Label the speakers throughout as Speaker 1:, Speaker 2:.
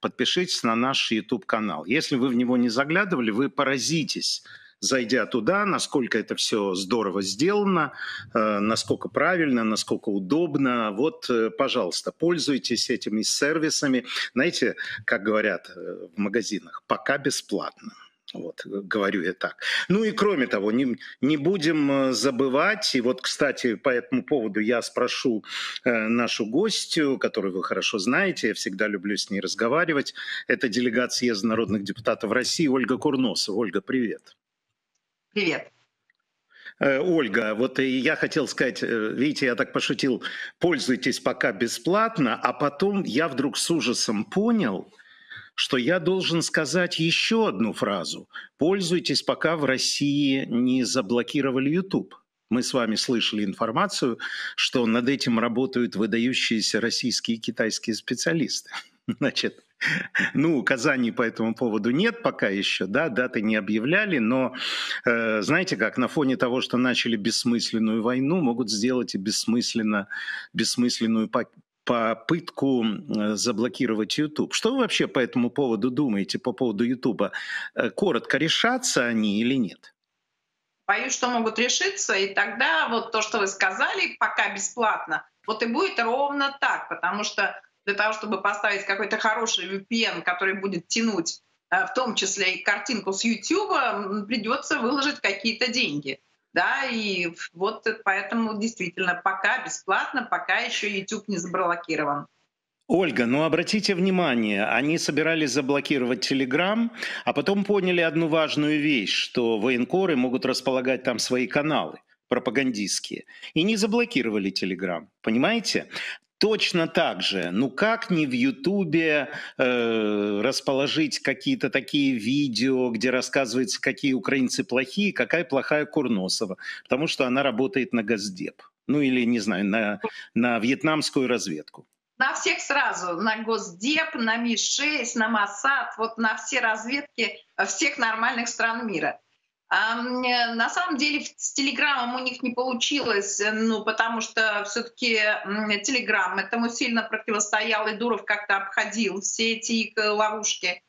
Speaker 1: подпишитесь на наш YouTube-канал. Если вы в него не заглядывали, вы поразитесь, зайдя туда, насколько это все здорово сделано, насколько правильно, насколько удобно. Вот, пожалуйста, пользуйтесь этими сервисами. Знаете, как говорят в магазинах, пока бесплатно. Вот, говорю я так. Ну и кроме того, не будем забывать, и вот, кстати, по этому поводу я спрошу нашу гостью, которую вы хорошо знаете, я всегда люблю с ней разговаривать. Это делегат съезда народных депутатов России Ольга Курносова. Ольга, привет.
Speaker 2: Привет.
Speaker 1: Ольга, вот и я хотел сказать, видите, я так пошутил, пользуйтесь пока бесплатно, а потом я вдруг с ужасом понял, что я должен сказать еще одну фразу. Пользуйтесь, пока в России не заблокировали YouTube. Мы с вами слышали информацию, что над этим работают выдающиеся российские и китайские специалисты. Значит, ну, указаний по этому поводу нет пока еще, да, даты не объявляли, но знаете как, на фоне того, что начали бессмысленную войну, могут сделать и бессмысленную попытку заблокировать YouTube. Что вы вообще по этому поводу думаете, по поводу YouTube? Коротко, решатся они или нет?
Speaker 2: Боюсь, что могут решиться, и тогда вот то, что вы сказали, пока бесплатно, вот и будет ровно так, потому что для того, чтобы поставить какой-то хороший VPN, который будет тянуть в том числе и картинку с YouTube, придется выложить какие-то деньги. Да, и вот поэтому действительно пока бесплатно, пока еще YouTube не заблокирован.
Speaker 1: Ольга, ну обратите внимание, они собирались заблокировать Telegram, а потом поняли одну важную вещь, что военкоры могут располагать там свои каналы пропагандистские, и не заблокировали Telegram, понимаете? Точно так же, ну как не в Ютубе расположить какие-то такие видео, где рассказывается, какие украинцы плохие, какая плохая Курносова, потому что она работает на Госдеп, ну или, не знаю, на вьетнамскую разведку.
Speaker 2: На всех сразу, на Госдеп, на МИ-6, на Моссад, вот на все разведки всех нормальных стран мира. На самом деле с Телеграмом у них не получилось, ну, потому что все-таки Телеграм этому сильно противостоял, и Дуров как-то обходил все эти их ловушки.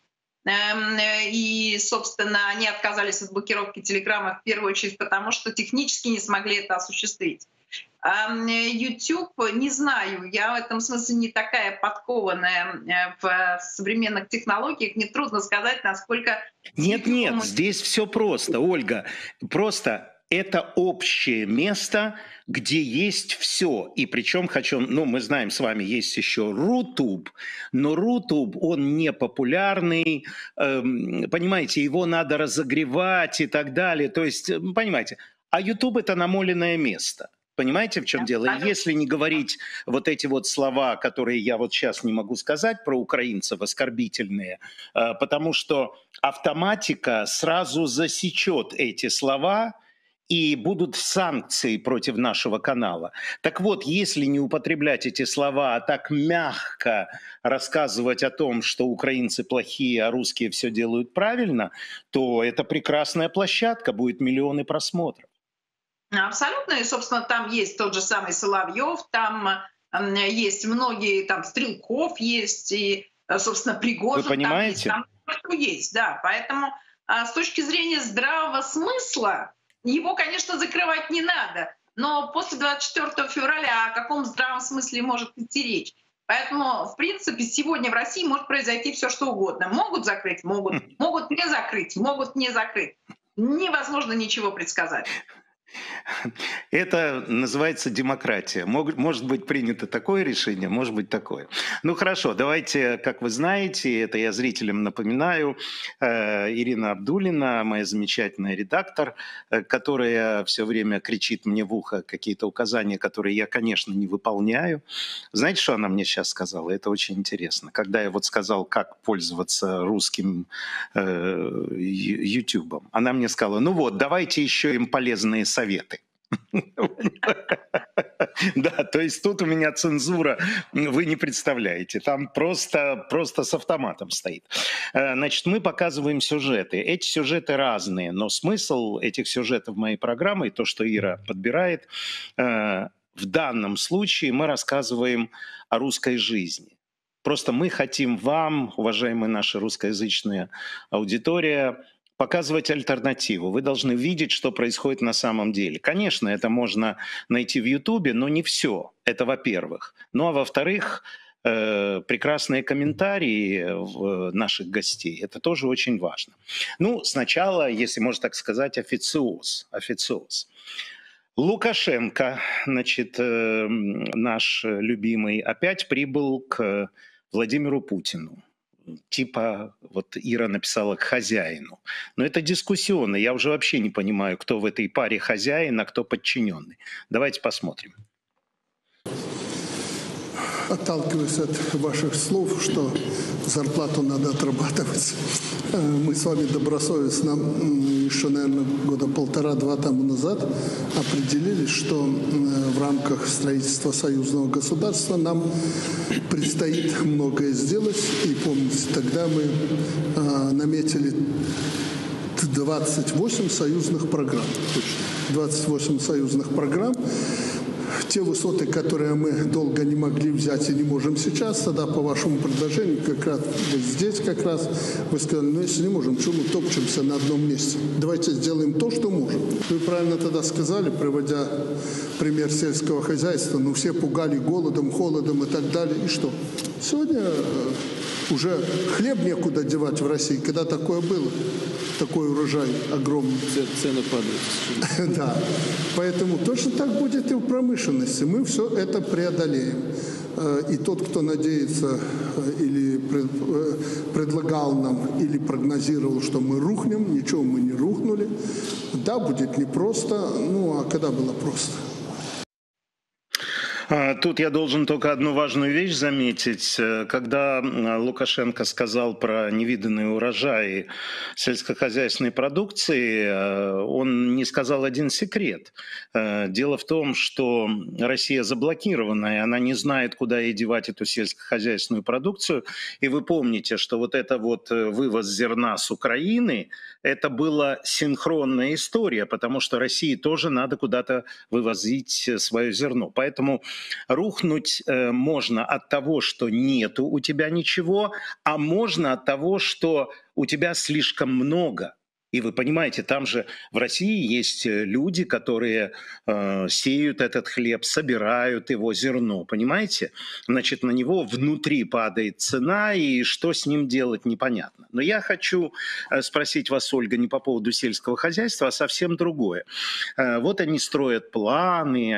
Speaker 2: И, собственно, они отказались от блокировки Телеграма в первую очередь, потому что технически не смогли это осуществить. YouTube, не знаю, я в этом смысле не такая подкованная в современных технологиях, мне трудно сказать, насколько...
Speaker 1: Нет, здесь все просто, Ольга, просто это общее место, где есть все. И причем хочу, ну, мы знаем с вами, есть еще Рутуб, но Рутуб, он не популярный, понимаете, его надо разогревать и так далее. То есть, понимаете, а YouTube это намоленное место. Понимаете, в чем дело? И если не говорить вот эти вот слова, которые я вот сейчас не могу сказать про украинцев, оскорбительные, потому что автоматика сразу засечет эти слова, и будут санкции против нашего канала. Так вот, если не употреблять эти слова, а так мягко рассказывать о том, что украинцы плохие, а русские все делают правильно, то это прекрасная площадка, будет миллионы просмотров.
Speaker 2: Абсолютно, и, собственно, там есть тот же самый Соловьев, там есть многие, там Стрелков есть, и, собственно, Пригожин.
Speaker 1: Вы понимаете?
Speaker 2: Там есть, да. Поэтому с точки зрения здравого смысла его, конечно, закрывать не надо. Но после 24 февраля о каком здравом смысле может идти речь? Поэтому, в принципе, сегодня в России может произойти все, что угодно. Могут закрыть, могут не закрыть, могут не закрыть. Невозможно ничего предсказать.
Speaker 1: Это называется демократия. Может быть принято такое решение, может быть такое. Ну хорошо, давайте, как вы знаете, это я зрителям напоминаю, Ирина Абдуллина, моя замечательная редактор, которая все время кричит мне в ухо какие-то указания, которые я, конечно, не выполняю. Знаете, что она мне сейчас сказала? Это очень интересно. Когда я вот сказал, как пользоваться русским Ютубом, она мне сказала, ну вот, давайте еще им полезные советы. Да, то есть тут у меня цензура, вы не представляете, там просто с автоматом стоит. Значит, мы показываем сюжеты. Эти сюжеты разные, но смысл этих сюжетов моей программы, то, что Ира подбирает, в данном случае мы рассказываем о русской жизни. Просто мы хотим вам, уважаемая наша русскоязычная аудитория, показывать альтернативу. Вы должны видеть, что происходит на самом деле. Конечно, это можно найти в Ютубе, но не все. Это во-первых. Ну а во-вторых, прекрасные комментарии наших гостей. Это тоже очень важно. Ну, сначала, если можно так сказать, официоз. Лукашенко, значит, наш любимый, опять прибыл к Владимиру Путину. Типа, вот Ира написала, к хозяину. Но это дискуссионно. Я уже вообще не понимаю, кто в этой паре хозяин, а кто подчиненный. Давайте посмотрим.
Speaker 3: Отталкиваясь от ваших слов, что зарплату надо отрабатывать, мы с вами добросовестно еще, наверное, года полтора-два тому назад определились, что в рамках строительства союзного государства нам предстоит многое сделать. И помните, тогда мы наметили 28 союзных программ. 28 союзных программ. Те высоты, которые мы долго не могли взять и не можем сейчас, тогда по вашему предложению, как раз вот здесь как раз вы сказали, ну если не можем, что мы топчемся на одном месте? Давайте сделаем то, что можем. Вы правильно тогда сказали, приводя пример сельского хозяйства, ну все пугали голодом, холодом и так далее. И что? Сегодня уже хлеб некуда девать в России, когда такое было. Такой урожай огромный.
Speaker 4: Цены падают.
Speaker 3: Да. Поэтому точно так будет и в промышленности. Мы все это преодолеем. И тот, кто надеется или предлагал нам, или прогнозировал, что мы рухнем, ничего мы не рухнули. Да, будет непросто. Ну, а когда было просто?
Speaker 1: Тут я должен только одну важную вещь заметить. Когда Лукашенко сказал про невиданные урожаи сельскохозяйственной продукции, он не сказал один секрет. Дело в том, что Россия заблокирована, и она не знает, куда ей девать эту сельскохозяйственную продукцию. И вы помните, что вот это вот вывоз зерна с Украины, это была синхронная история, потому что России тоже надо куда-то вывозить свое зерно. Поэтому рухнуть можно от того, что нету у тебя ничего, а можно от того, что у тебя слишком много. И вы понимаете, там же в России есть люди, которые сеют этот хлеб, собирают его зерно, понимаете? Значит, на него внутри падает цена, и что с ним делать, непонятно. Но я хочу спросить вас, Ольга, не по поводу сельского хозяйства, а совсем другое. Вот они строят планы,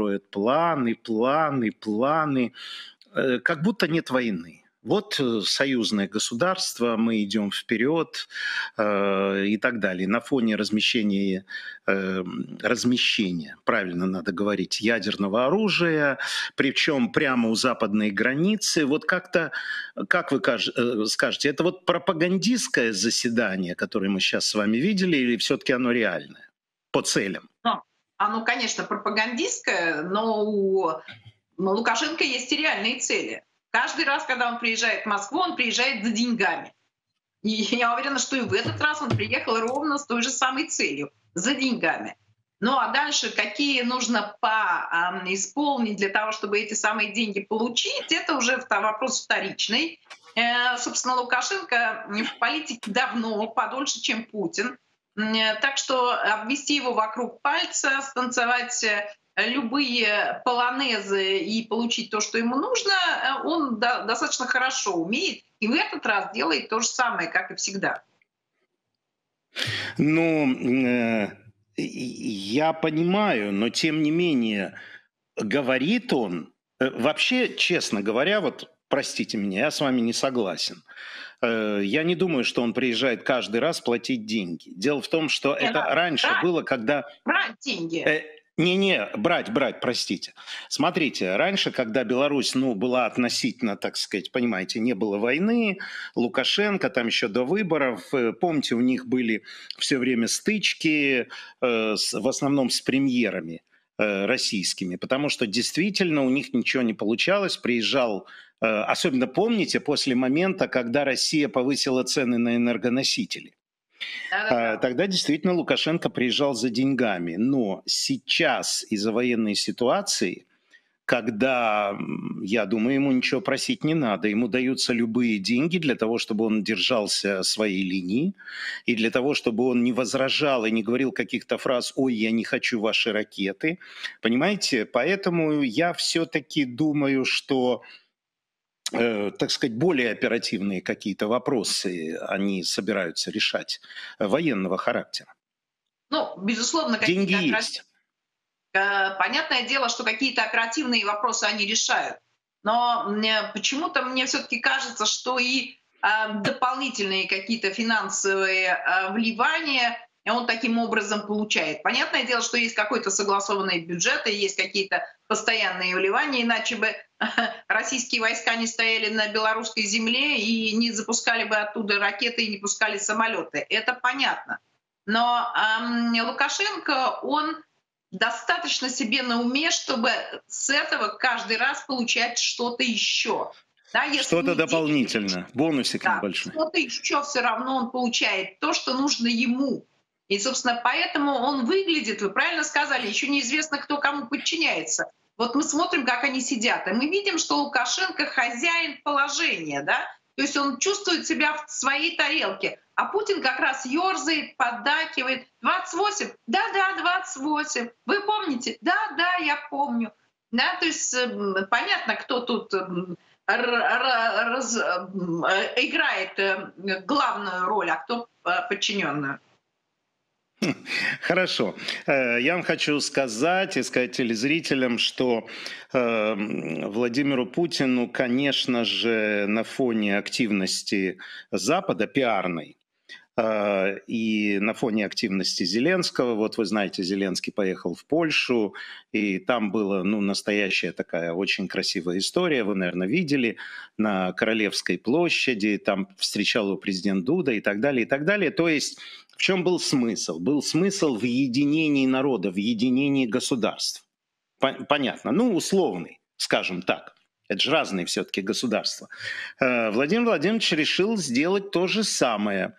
Speaker 1: как будто нет войны. Вот союзное государство, мы идем вперед и так далее. На фоне размещения, правильно надо говорить, ядерного оружия, причем прямо у западной границы. Вот как-то, как вы скажете, это вот пропагандистское заседание, которое мы сейчас с вами видели, или все-таки оно реальное по целям?
Speaker 2: Оно, конечно, пропагандистское, но у Лукашенко есть и реальные цели. Каждый раз, когда он приезжает в Москву, он приезжает за деньгами. И я уверена, что и в этот раз он приехал ровно с той же самой целью — за деньгами. Ну а дальше, какие нужно исполнить для того, чтобы эти самые деньги получить, это уже вопрос вторичный. Собственно, Лукашенко в политике давно, подольше, чем Путин. Так что обвести его вокруг пальца, станцевать любые полонезы и получить то, что ему нужно, он достаточно хорошо умеет. И в этот раз делает то же самое, как и всегда.
Speaker 1: Ну, я понимаю, но тем не менее, говорит он, вообще, честно говоря, вот простите меня, я с вами не согласен. Я не думаю, что он приезжает каждый раз платить деньги. Дело в том, что это раньше было, когда...
Speaker 2: Брать деньги.
Speaker 1: Брать, простите. Смотрите, раньше, когда Беларусь, была относительно, так сказать, понимаете, не было войны, Лукашенко там еще до выборов, помните, у них были все время стычки, в основном с премьерами российскими, потому что действительно у них ничего не получалось, приезжал, особенно помните, после момента, когда Россия повысила цены на энергоносители. Тогда действительно Лукашенко приезжал за деньгами. Но сейчас из-за военной ситуации когда, я думаю, ему ничего просить не надо. Ему даются любые деньги для того, чтобы он держался своей линии, и для того, чтобы он не возражал и не говорил каких-то фраз «Ой, я не хочу ваши ракеты». Понимаете? Поэтому я все-таки думаю, что, так сказать, более оперативные какие-то вопросы они собираются решать военного характера.
Speaker 2: Ну, безусловно,
Speaker 1: Деньги
Speaker 2: какие-то
Speaker 1: есть.
Speaker 2: понятное дело, что какие-то оперативные вопросы они решают. Но почему-то мне все-таки кажется, что и дополнительные какие-то финансовые вливания он таким образом получает. Понятное дело, что есть какой-то согласованный бюджет, и есть какие-то постоянные вливания, иначе бы российские войска не стояли на белорусской земле и не запускали бы оттуда ракеты и не пускали самолеты. Это понятно. Но Лукашенко, он достаточно себе на уме, чтобы с этого каждый раз получать что-то еще. Да,
Speaker 1: что-то дополнительно, бонусик небольшой.
Speaker 2: Что-то еще все равно он получает, то, что нужно ему. И, собственно, поэтому он выглядит, вы правильно сказали, еще неизвестно, кто кому подчиняется. Вот мы смотрим, как они сидят, и мы видим, что Лукашенко хозяин положения, да? То есть он чувствует себя в своей тарелке. А Путин как раз ёрзает, поддакивает. 28? Да-да, 28. Вы помните? Да-да, я помню. Да, то есть понятно, кто тут играет главную роль, а кто подчиненную.
Speaker 1: Хорошо. Я вам хочу сказать и сказать телезрителям, что Владимиру Путину, конечно же, на фоне активности Запада, пиарной, и на фоне активности Зеленского, вот вы знаете, Зеленский поехал в Польшу, и там была настоящая такая очень красивая история, вы, наверное, видели, на Королевской площади, там встречал его президент Дуда и так далее, и так далее. То есть в чем был смысл? Был смысл в единении народа, в единении государств. Понятно, условный, скажем так. Это же разные все-таки государства. Владимир Владимирович решил сделать то же самое,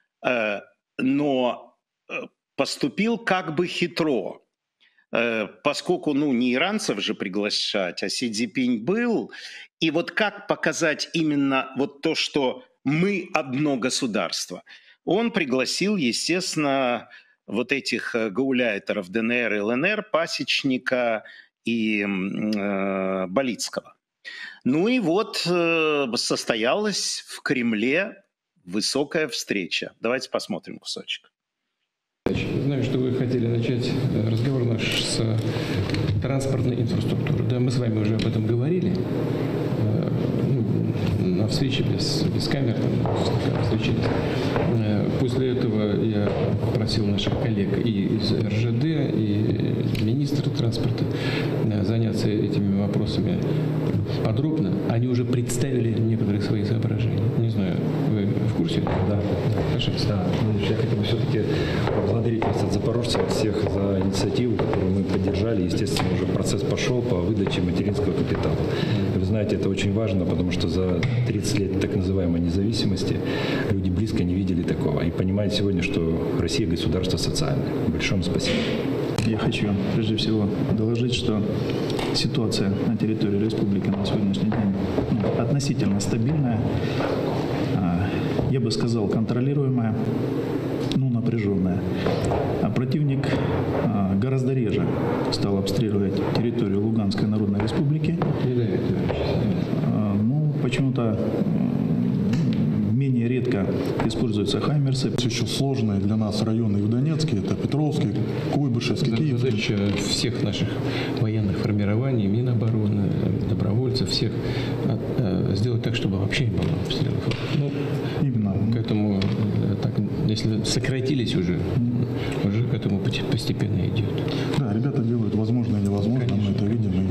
Speaker 1: но поступил как бы хитро, поскольку не иранцев же приглашать, а Си Цзиньпинь был. И вот как показать именно вот то, что мы одно государство? Он пригласил, естественно, вот этих гауляйтеров ДНР и ЛНР, Пасечника и Болицкого. И вот состоялась в Кремле высокая встреча. Давайте посмотрим кусочек.
Speaker 5: Знаю, что вы хотели начать разговор наш с транспортной инфраструктуры. Да, мы с вами уже об этом говорили. На встрече без камер встречались. После этого я попросил наших коллег и из РЖД, и министра транспорта заняться этими вопросами подробно. Они уже представили некоторые свои соображения. Не знаю, вы в курсе?
Speaker 6: Да. Пожалуйста. Я хотел бы все-таки поблагодарить вас от запорожцев всех за инициативу, которую мы поддержали. Естественно, уже процесс пошел по выдаче материнского капитала. Вы знаете, это очень важно, потому что за 30 лет так называемой независимости люди близко не видели такого. И понимают сегодня, что Россия государство социальное. Большое вам спасибо.
Speaker 7: Я хочу прежде всего доложить, что ситуация на территории республики на сегодняшний день относительно стабильная, я бы сказал, контролируемая, напряженная. А противник гораздо реже стал обстреливать территорию Луганской Народной Республики. Почему-то менее редко используются «Хаймерсы».
Speaker 8: Еще сложные для нас районы в Донецке, это Петровский, Куйбышевский, Киев.
Speaker 5: Задача всех наших военных формирований, Минобороны, добровольцев, всех сделать так, чтобы вообще не было обстрелов.
Speaker 8: Именно.
Speaker 5: К этому, если сократились уже к этому постепенно идет.
Speaker 8: Да, ребята делают возможное и невозможное, конечно. Мы это видим.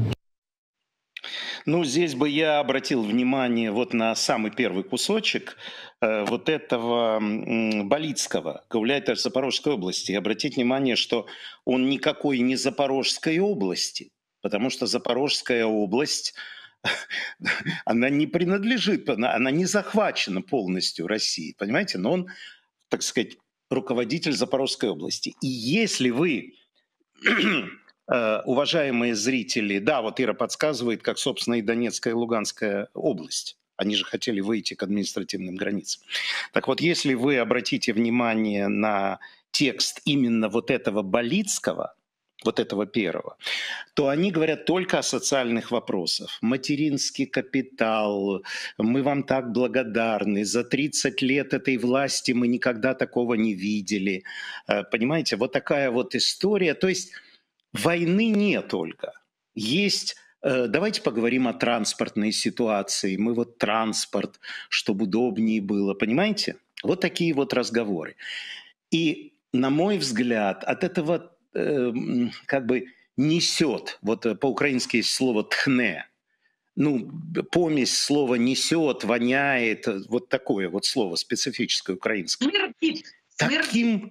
Speaker 1: Здесь бы я обратил внимание вот на самый первый кусочек вот этого Болицкого, гауляйтер Запорожской области. И обратить внимание, что он никакой не Запорожской области, потому что Запорожская область, она не принадлежит, она не захвачена полностью Россией, понимаете? Но он, так сказать, руководитель Запорожской области. И если вы уважаемые зрители, да, вот Ира подсказывает, как, собственно, и Донецкая и Луганская область. Они же хотели выйти к административным границам. Так вот, если вы обратите внимание на текст именно вот этого Болицкого, вот этого первого, то они говорят только о социальных вопросах. Материнский капитал, мы вам так благодарны, за 30 лет этой власти мы никогда такого не видели. Понимаете, вот такая вот история. То есть войны нет, Ольга. Есть... Давайте поговорим о транспортной ситуации. Мы вот транспорт, чтобы удобнее было. Понимаете? Вот такие вот разговоры. И, на мой взгляд, от этого как бы несет, вот по-украински есть слово «тхне», ну, помесь слова «несет», «воняет», вот такое вот слово специфическое украинское. Таким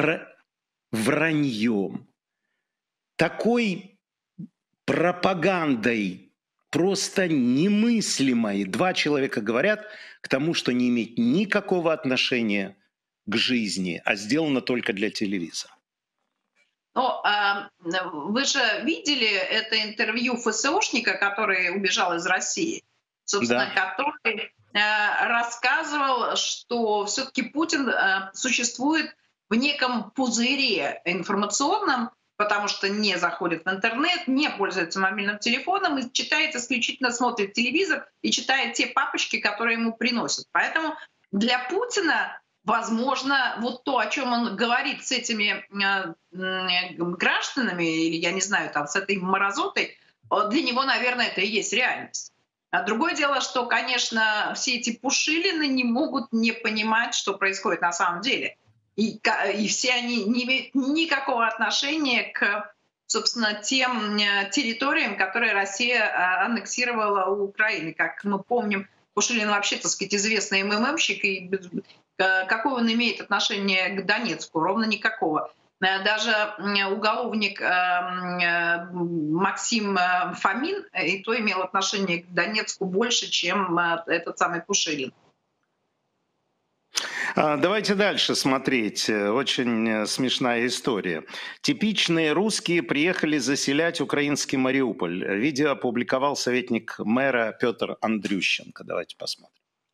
Speaker 1: враньем, такой пропагандой, просто немыслимой. Два человека говорят к тому, что не имеет никакого отношения к жизни, а сделано только для телевизора.
Speaker 2: Но вы же видели это интервью ФСОшника, который убежал из России, собственно, да. Который рассказывал, что все-таки Путин существует в неком пузыре информационном, потому что не заходит в интернет, не пользуется мобильным телефоном и читает исключительно, смотрит телевизор и читает те папочки, которые ему приносят. Поэтому для Путина, возможно, вот то, о чем он говорит с этими гражданами, или, я не знаю, там, с этой мразотой, для него, наверное, это и есть реальность. А другое дело, что, конечно, все эти пушилины не могут не понимать, что происходит на самом деле. И все они не имеют никакого отношения к, собственно, тем территориям, которые Россия аннексировала у Украины. Как мы помним, Пушилин вообще, так сказать, известный МММщик, и какое он имеет отношение к Донецку? Ровно никакого. Даже уголовник Максим Фомин и то имел отношение к Донецку больше, чем этот самый Пушилин.
Speaker 1: Давайте дальше смотреть. Очень смешная история. Типичные русские приехали заселять украинский Мариуполь. Видео опубликовал советник мэра Петр Андрющенко. Давайте посмотрим.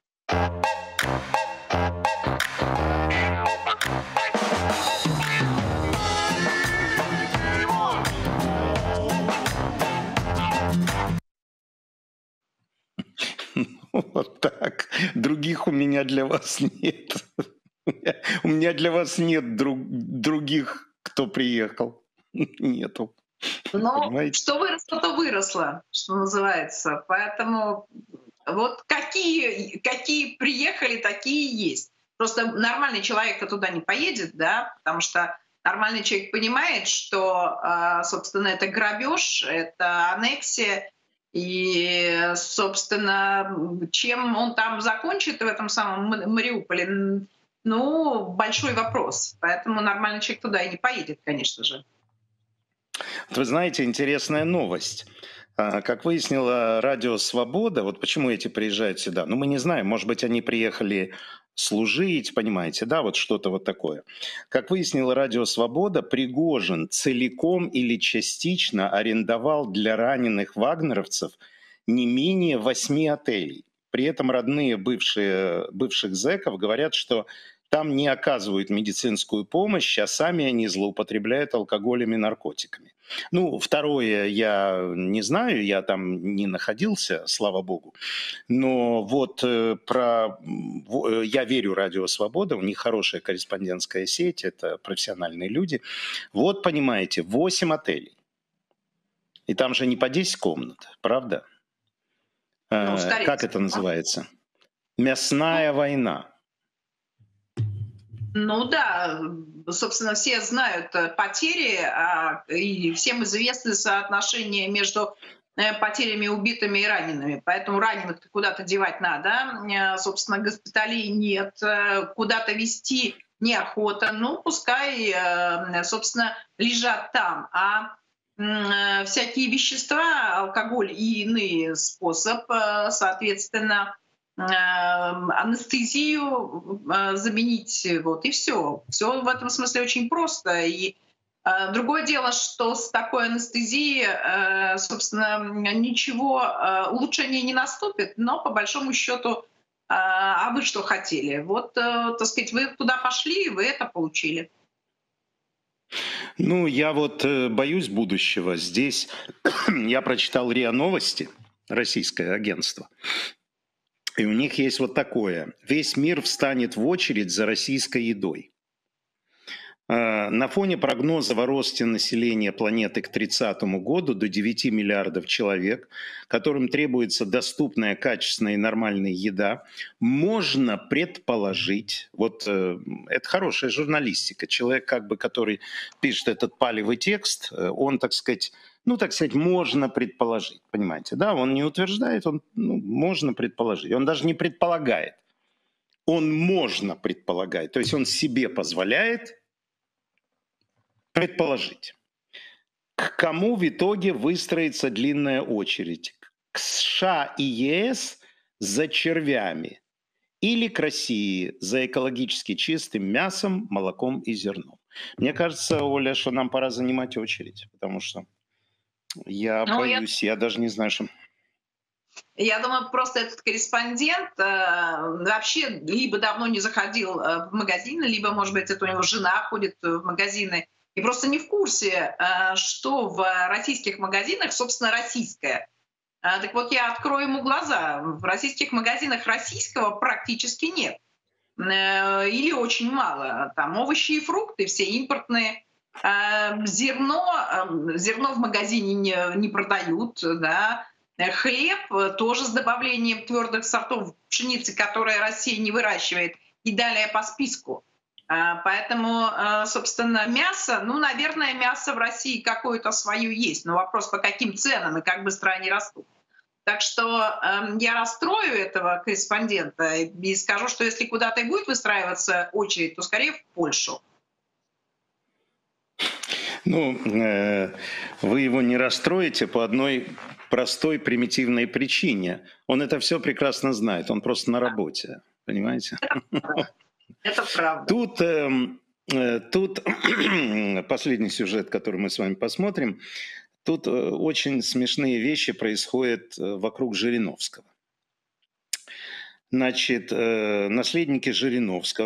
Speaker 1: Вот так. Других у меня для вас нет. У меня для вас нет других, кто приехал. Нету.
Speaker 2: Но что выросло, то выросло, что называется. Поэтому вот какие приехали, такие есть. Просто нормальный человек-то туда не поедет, да, потому что нормальный человек понимает, что, собственно, это грабеж, это аннексия. И, собственно, чем он там закончит в этом самом Мариуполе, ну, большой вопрос. Поэтому нормальный человек туда и не поедет, конечно же.
Speaker 1: Вы знаете, интересная новость. Как выяснило Радио Свобода, вот почему эти приезжают сюда, ну, мы не знаем, может быть, они приехали служить, понимаете, да, вот что-то вот такое. Как выяснило Радио Свобода, Пригожин целиком или частично арендовал для раненых вагнеровцев не менее 8 отелей. При этом родные бывших зэков говорят, что там не оказывают медицинскую помощь, а сами они злоупотребляют алкоголем и наркотиками. Ну, второе я не знаю, я там не находился, слава богу. Но вот я верю Радио Свобода, у них хорошая корреспондентская сеть, это профессиональные люди. Вот, понимаете, 8 отелей. И там же не по 10 комнат, правда? Ну, как это называется? Мясная война.
Speaker 2: Ну да, собственно, все знают потери, и всем известны соотношения между потерями, убитыми и ранеными. Поэтому раненых куда-то девать надо. Собственно, госпиталей нет, куда-то везти неохота. Ну, пускай, собственно, лежат там. А всякие вещества, алкоголь и иные способы, соответственно, анестезию заменить, вот, и все. Все в этом смысле очень просто. И Другое дело, что с такой анестезией, собственно, ничего улучшения не наступит, но по большому счету, а вы что хотели? Вот, так сказать, вы туда пошли, и вы это получили.
Speaker 1: Ну, я вот боюсь будущего. Здесь я прочитал РИА Новости, российское агентство, и у них есть вот такое. Весь мир встанет в очередь за российской едой. На фоне прогнозов о росте населения планеты к 30 году до 9 миллиардов человек, которым требуется доступная, качественная и нормальная еда, можно предположить, вот это хорошая журналистика, человек, как бы, который пишет этот палевый текст, он, так сказать, можно предположить, понимаете, да, он не утверждает, можно предположить, он даже не предполагает, он можно предполагать, то есть он себе позволяет предположить, к кому в итоге выстроится длинная очередь. К США и ЕС за червями или к России за экологически чистым мясом, молоком и зерном. Мне кажется, Оля, что нам пора занимать очередь, потому что я боюсь, я даже не знаю, что...
Speaker 2: Я думаю, просто этот корреспондент вообще либо давно не заходил в магазины, либо, может быть, это у него жена ходит в магазины, и просто не в курсе, что в российских магазинах, собственно, российское. Так вот, я открою ему глаза. В российских магазинах российского практически нет. Или очень мало. Там овощи и фрукты все импортные. Зерно в магазине не продают. Да. Хлеб тоже с добавлением твердых сортов пшеницы, которая Россия не выращивает. И далее по списку. Поэтому, собственно, мясо, наверное, мясо в России какое-то свое есть, но вопрос, по каким ценам и как быстро они растут. Так что я расстрою этого корреспондента и скажу, что если куда-то и будет выстраиваться очередь, то скорее в Польшу.
Speaker 1: Вы его не расстроите по одной простой примитивной причине. Он это все прекрасно знает, он просто на работе, понимаете?
Speaker 2: Это правда.
Speaker 1: Тут последний сюжет, который мы с вами посмотрим. Тут очень смешные вещи происходят вокруг Жириновского. Значит, наследники Жириновского...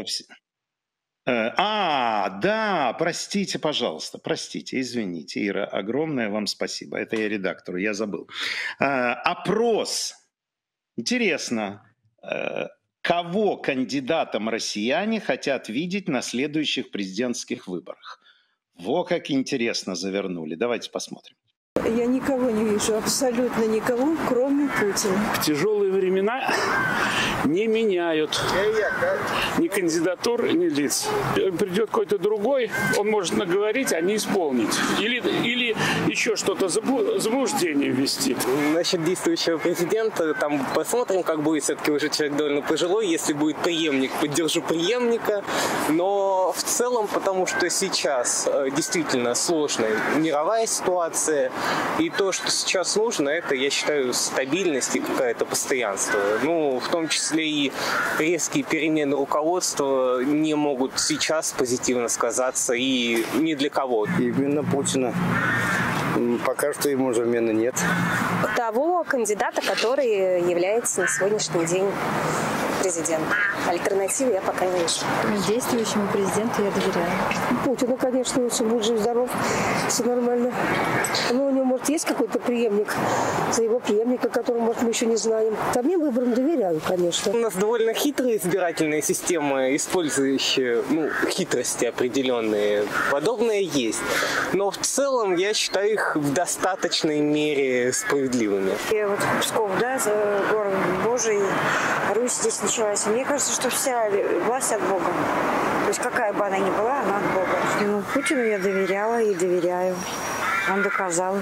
Speaker 1: Да, простите, пожалуйста, простите, извините, Ира, огромное вам спасибо. Это я редактору, я забыл. Опрос. Интересно. Кого кандидатам россияне хотят видеть на следующих президентских выборах? Во как интересно завернули. Давайте посмотрим.
Speaker 9: Я никого не вижу, абсолютно никого, кроме Путина.
Speaker 10: В тяжелые времена не меняют ни кандидатур, ни лиц. Придет какой-то другой, он может наговорить, а не исполнить. Или еще что-то, заблуждение ввести.
Speaker 11: Насчет действующего президента, там посмотрим, как будет. Все-таки уже человек довольно пожилой. Если будет преемник, поддержу преемника. Но в целом, потому что сейчас действительно сложная мировая ситуация. И то, что сейчас нужно, это, я считаю, стабильность и какое-то постоянство. В том числе и резкие перемены руководства не могут сейчас позитивно сказаться и ни для кого.
Speaker 12: Именно Путина. Пока что ему замены нет.
Speaker 13: Того кандидата, который является на сегодняшний день президентом. Альтернативы я пока не вижу.
Speaker 14: Действующему президенту я доверяю.
Speaker 9: Путину, конечно, если будет жив-здоров, все нормально. Но у него, может, есть какой-то преемник, за его преемника, которого, может, мы еще не знаем. Ко мне выборам доверяю, конечно.
Speaker 11: У нас довольно хитрая избирательная система, использующая хитрости определенные. Подобное есть. Но в целом я считаю их в достаточной мере справедливыми.
Speaker 15: Я вот Псков, город Божий, Русь здесь началась. Мне кажется, что вся власть от Бога. То есть какая бы она ни была, она от Бога. Путину я доверяла и доверяю. Он доказал.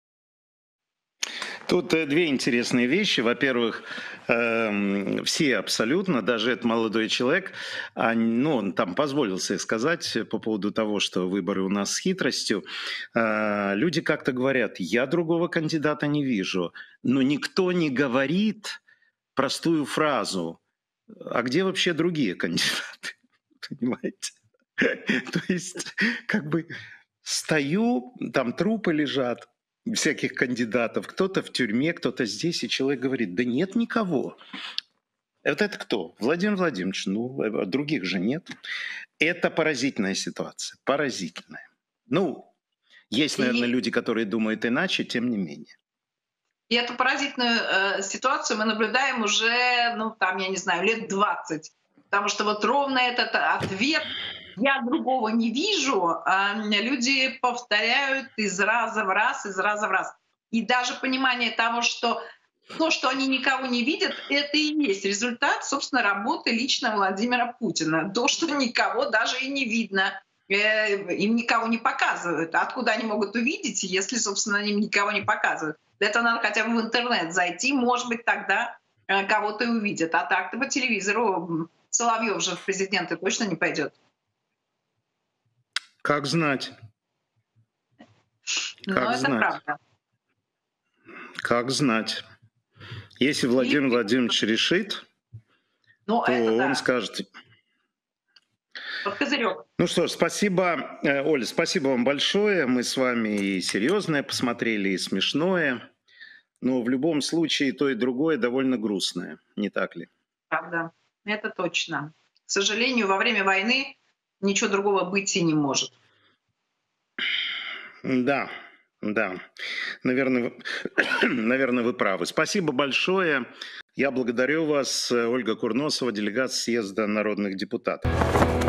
Speaker 1: Тут две интересные вещи. Во-первых, все абсолютно, даже этот молодой человек, он там позволил себе сказать по поводу того, что выборы у нас с хитростью. Люди как-то говорят, я другого кандидата не вижу. Но никто не говорит простую фразу, а где вообще другие кандидаты? Понимаете? То есть, Стою, там трупы лежат всяких кандидатов, кто-то в тюрьме, кто-то здесь, и человек говорит, да нет никого. Вот это кто? Владимир Владимирович, ну, других же нет. Это поразительная ситуация, поразительная. Ну, есть, наверное, люди, которые думают иначе, тем не менее.
Speaker 2: И эту поразительную ситуацию мы наблюдаем уже, ну, там, я не знаю, лет 20. Потому что вот ровно этот ответ «я другого не вижу», люди повторяют из раза в раз, из раза в раз. И даже понимание того, что то, что они никого не видят, это и есть результат, собственно, работы лично Владимира Путина. То, что никого даже и не видно, им никого не показывают. Откуда они могут увидеть, если, собственно, им никого не показывают? Для этого надо хотя бы в интернет зайти, может быть, тогда кого-то и увидят. А так-то по телевизору Соловьев же в президенты точно не пойдет.
Speaker 1: Как знать?
Speaker 2: Но это
Speaker 1: знать?
Speaker 2: правда.
Speaker 1: Как знать? Если Владимир Владимирович решит, то он скажет...
Speaker 2: Вот козырек.
Speaker 1: Ну что ж, спасибо, Оля, спасибо вам большое. Мы с вами и серьезное посмотрели, и смешное. Но в любом случае то и другое довольно грустное, не так ли?
Speaker 2: Правда, это точно. К сожалению, во время войны ничего другого быть и не может.
Speaker 1: Да, да. Наверное, вы правы. Спасибо большое. Я благодарю вас, Ольга Курносова, делегат съезда народных депутатов.